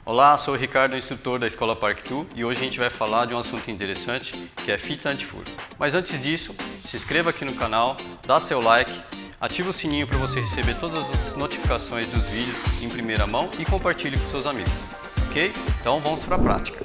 Olá, sou o Ricardo, instrutor da Escola Park2 e hoje a gente vai falar de um assunto interessante que é fita antifuro. Mas antes disso, se inscreva aqui no canal, dá seu like, ativa o sininho para você receber todas as notificações dos vídeos em primeira mão e compartilhe com seus amigos, ok? Então vamos para a prática.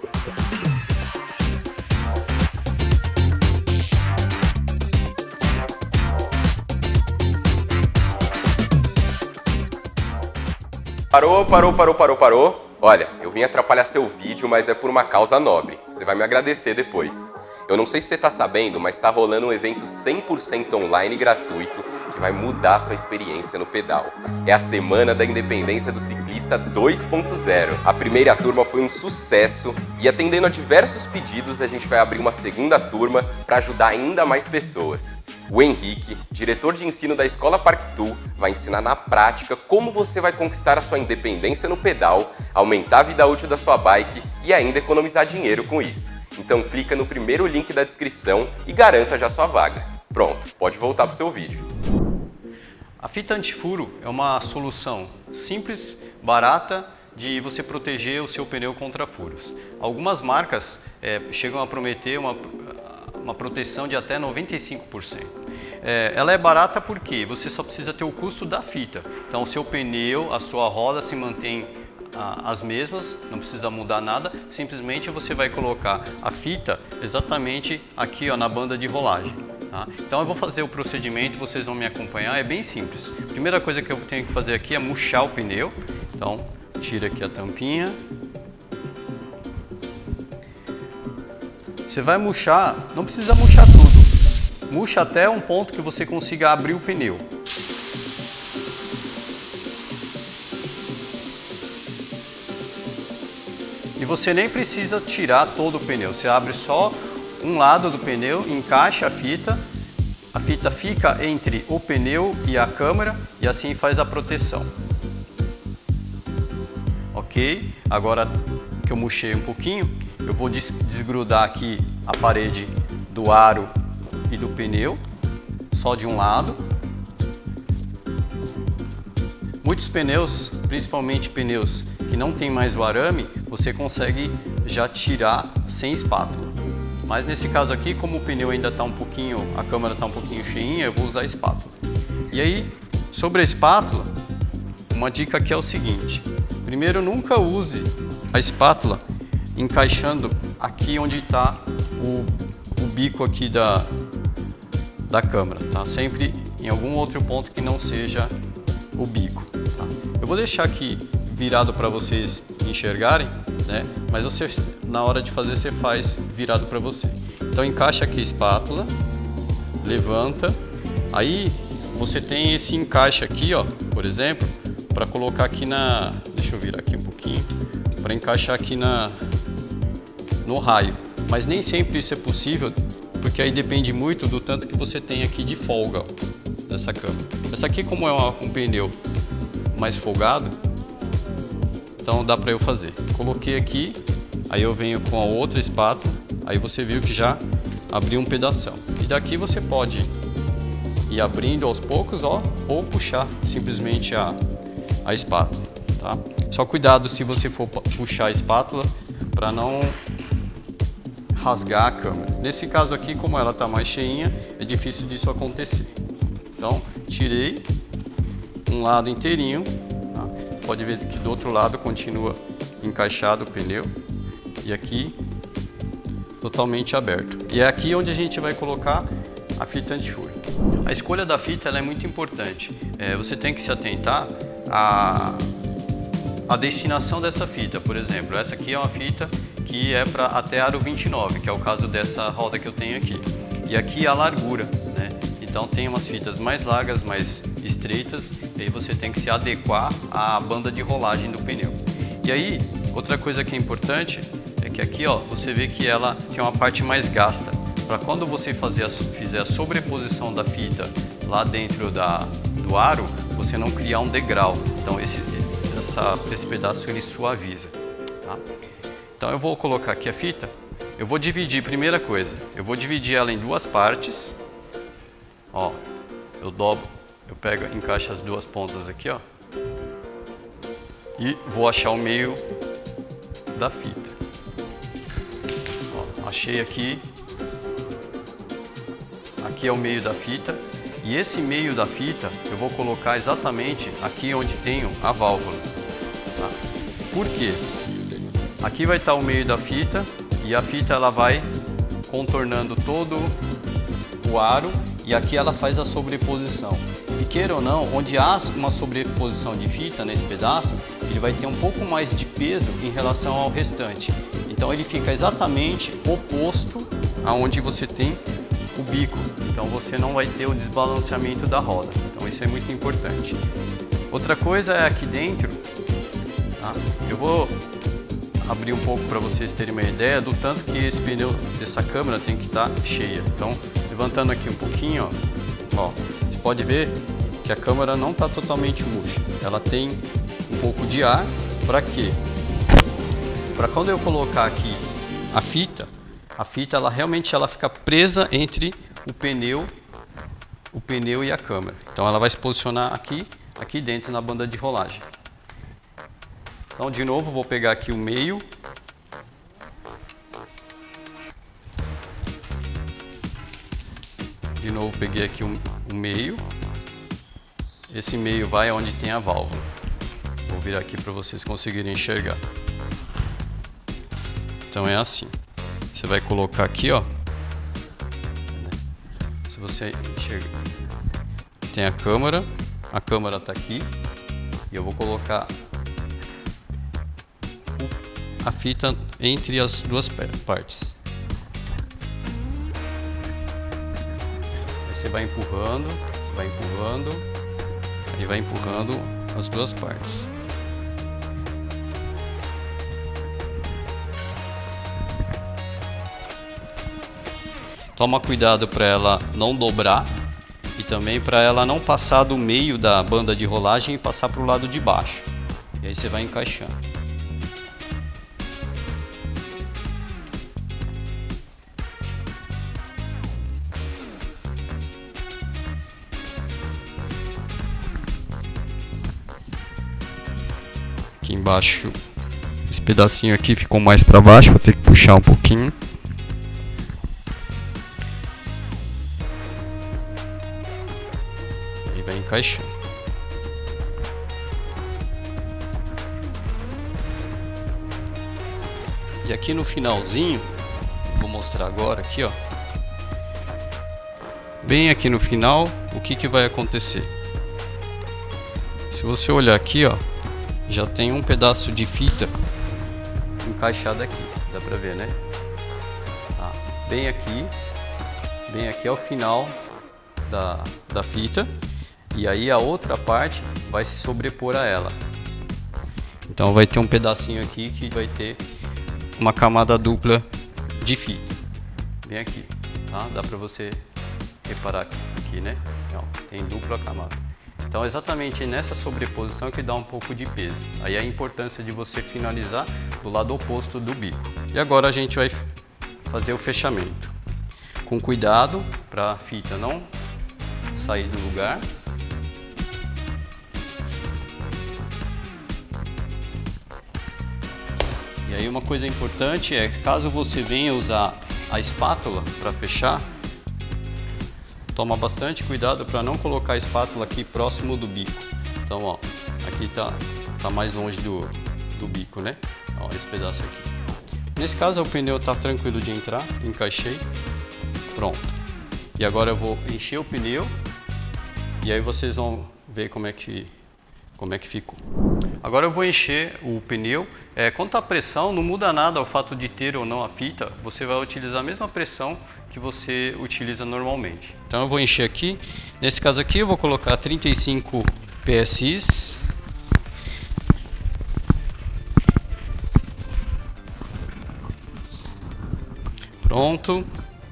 Parou. Olha, eu vim atrapalhar seu vídeo, mas é por uma causa nobre. Você vai me agradecer depois. Eu não sei se você tá sabendo, mas tá rolando um evento 100% online gratuito que vai mudar a sua experiência no pedal. É a Semana da Independência do Ciclista 2.0. A primeira turma foi um sucesso e, atendendo a diversos pedidos, a gente vai abrir uma segunda turma para ajudar ainda mais pessoas. O Henrique, diretor de ensino da Escola Park2, vai ensinar na prática como você vai conquistar a sua independência no pedal, aumentar a vida útil da sua bike e ainda economizar dinheiro com isso. Então clica no primeiro link da descrição e garanta já sua vaga. Pronto, pode voltar para o seu vídeo. A fita antifuro é uma solução simples, barata, de você proteger o seu pneu contra furos. Algumas marcas chegam a prometer uma proteção de até 95%. Ela é barata porque você só precisa ter o custo da fita. Então o seu pneu, a sua roda se mantém as mesmas, não precisa mudar nada, simplesmente você vai colocar a fita exatamente aqui na banda de rolagem. Tá? Então eu vou fazer o procedimento, vocês vão me acompanhar, é bem simples. A primeira coisa que eu tenho que fazer aqui é murchar o pneu. Então tira aqui a tampinha. Você vai murchar, não precisa murchar tudo. Murcha até um ponto que você consiga abrir o pneu. E você nem precisa tirar todo o pneu. Você abre só um lado do pneu, encaixa a fita fica entre o pneu e a câmera e assim faz a proteção. Ok? Agora que eu murchei um pouquinho, eu vou desgrudar aqui a parede do aro e do pneu, só de um lado. Muitos pneus, principalmente pneus que não tem mais o arame, você consegue já tirar sem espátula. Mas nesse caso aqui, como o pneu ainda está um pouquinho, a câmera está um pouquinho cheinha, eu vou usar a espátula. E aí, sobre a espátula, uma dica aqui é o seguinte: primeiro, nunca use a espátula encaixando aqui onde está o bico aqui da câmera, tá? Sempre em algum outro ponto que não seja o bico. Tá? Eu vou deixar aqui virado para vocês enxergarem, né? Mas você, na hora de fazer, você faz virado para você. Então encaixa aqui a espátula, levanta, aí você tem esse encaixe aqui, ó, por exemplo, para colocar aqui deixa eu virar aqui um pouquinho, para encaixar aqui no raio. Mas nem sempre isso é possível, porque aí depende muito do tanto que você tem aqui de folga, ó, dessa câmera. Essa aqui, como é um pneu mais folgado, então dá para eu fazer. Coloquei aqui, aí eu venho com a outra espátula, aí você viu que já abriu um pedação. E daqui você pode ir abrindo aos poucos, ó, ou puxar simplesmente a espátula, tá? Só cuidado se você for puxar a espátula para não rasgar a câmera. Nesse caso aqui, como ela está mais cheinha, é difícil disso acontecer. Então, tirei um lado inteirinho, tá? Pode ver que do outro lado continua encaixado o pneu e aqui totalmente aberto. E é aqui onde a gente vai colocar a fita antifuro. A escolha da fita ela é muito importante. Você tem que se atentar à destinação dessa fita. Por exemplo, essa aqui é uma fita que é para até aro 29, que é o caso dessa roda que eu tenho aqui. E aqui a largura, né? Então tem umas fitas mais largas, mais estreitas, e aí você tem que se adequar à banda de rolagem do pneu. E aí, outra coisa que é importante é que aqui, ó, você vê que ela tem uma parte mais gasta. Para quando você fizer a sobreposição da fita lá dentro do aro, você não criar um degrau. Então esse pedaço ele suaviza, tá? Então eu vou colocar aqui a fita, eu vou dividir, primeira coisa, eu vou dividir ela em duas partes. Ó, eu dobro, eu pego, encaixo as duas pontas aqui, ó. E vou achar o meio da fita. Ó, achei aqui. Aqui é o meio da fita. E esse meio da fita eu vou colocar exatamente aqui onde tenho a válvula. Tá? Por quê? Aqui vai estar o meio da fita e a fita ela vai contornando todo o aro e aqui ela faz a sobreposição. E queira ou não, onde há uma sobreposição de fita nesse pedaço, ele vai ter um pouco mais de peso em relação ao restante. Então ele fica exatamente oposto aonde você tem o bico. Então você não vai ter o desbalanceamento da roda. Então isso é muito importante. Outra coisa é aqui dentro, tá? Eu vou abrir um pouco para vocês terem uma ideia do tanto que esse pneu dessa câmera tem que estar cheia. Então, levantando aqui um pouquinho, ó, você pode ver que a câmera não está totalmente murcha. Ela tem um pouco de ar. Para quê? Para quando eu colocar aqui a fita ela realmente fica presa entre o pneu e a câmera. Então ela vai se posicionar aqui dentro na banda de rolagem. Então, de novo, vou pegar aqui o meio. De novo, peguei aqui o meio. Esse meio vai onde tem a válvula. Vou virar aqui para vocês conseguirem enxergar. Então é assim. Você vai colocar aqui, ó. Se você enxergar, tem a câmera está aqui. E eu vou colocar a fita entre as duas partes. Aí você vai empurrando, e vai empurrando as duas partes. Toma cuidado para ela não dobrar e também para ela não passar do meio da banda de rolagem e passar para o lado de baixo. E aí você vai encaixando. Aqui embaixo, esse pedacinho aqui ficou mais para baixo, vou ter que puxar um pouquinho. E vai encaixando. E aqui no finalzinho, vou mostrar agora aqui, ó. Bem aqui no final, o que vai acontecer? Se você olhar aqui, ó, já tem um pedaço de fita encaixado aqui, dá pra ver, né? Tá. Bem aqui é o final da fita, e aí a outra parte vai se sobrepor a ela. Então vai ter um pedacinho aqui que vai ter uma camada dupla de fita, bem aqui, tá? Dá pra você reparar aqui, né? Não, tem dupla camada. Então, exatamente nessa sobreposição que dá um pouco de peso. Aí a importância de você finalizar do lado oposto do bico. E agora a gente vai fazer o fechamento. Com cuidado para a fita não sair do lugar. E aí uma coisa importante é, caso você venha usar a espátula para fechar, toma bastante cuidado para não colocar a espátula aqui próximo do bico. Então, ó, aqui tá mais longe do bico, né? Ó, esse pedaço aqui. Nesse caso, o pneu tá tranquilo de entrar, encaixei, pronto. E agora eu vou encher o pneu e aí vocês vão ver como é que ficou. Agora eu vou encher o pneu. Quanto à pressão, não muda nada o fato de ter ou não a fita, você vai utilizar a mesma pressão que você utiliza normalmente. Então eu vou encher aqui. Nesse caso aqui eu vou colocar 35 PSI. Pronto.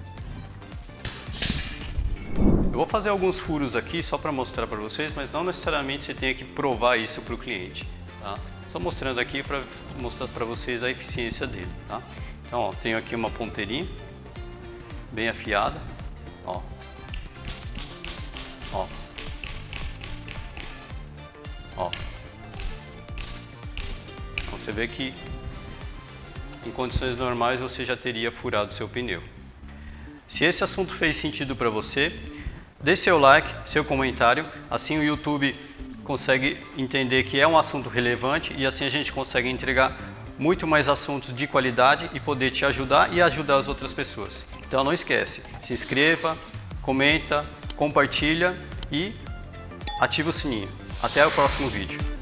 Eu vou fazer alguns furos aqui só para mostrar para vocês, mas não necessariamente você tenha que provar isso para o cliente, tá? Só mostrando aqui para mostrar para vocês a eficiência dele, tá? Então, ó, tenho aqui uma ponteirinha bem afiada, ó. Ó. Ó. Então, você vê que em condições normais você já teria furado seu pneu. Se esse assunto fez sentido para você, dê seu like, seu comentário, assim o YouTube consegue entender que é um assunto relevante e assim a gente consegue entregar muito mais assuntos de qualidade e poder te ajudar e ajudar as outras pessoas. Então não esquece, se inscreva, comenta, compartilha e ativa o sininho. Até o próximo vídeo.